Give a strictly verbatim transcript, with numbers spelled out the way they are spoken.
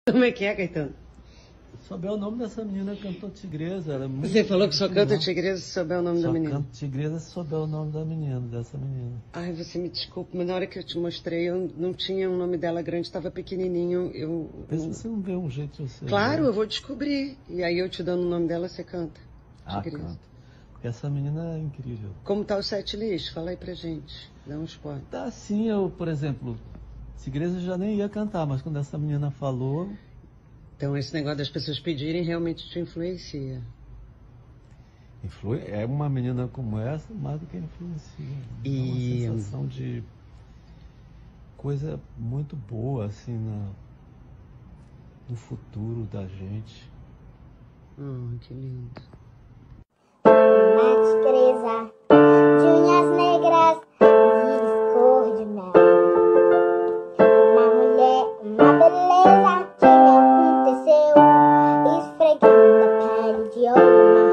Como é que é, Caetano? Souber o nome dessa menina que cantou Tigresa. Ela é muito Você falou que só canta não. Tigresa se souber o nome Só da menina. canto Tigresa se souber o nome da menina, dessa menina. Ai, você me desculpa, mas na hora que eu te mostrei, eu não tinha o nome dela grande, estava pequenininho. Eu, Pensa eu... que você não vê um jeito de você. Claro, ver. eu vou descobrir. E aí eu te dando o nome dela, você canta. Ah, Tigresa. canto. Porque essa menina é incrível. Como tá o set list? Fala aí pra gente. Dá um spoiler. Tá assim, eu, por exemplo, Tigresa eu já nem ia cantar, mas quando essa menina falou... Então esse negócio das pessoas pedirem realmente te influencia. Influi... É uma menina como essa, mais do que influencia. E... É uma sensação de coisa muito boa, assim, na... no futuro da gente. Oh, que lindo. Uma tigresa de unhas negras e cor de mel. Uma mulher, uma beleza que me aconteceu, esfregando a pele de ouro.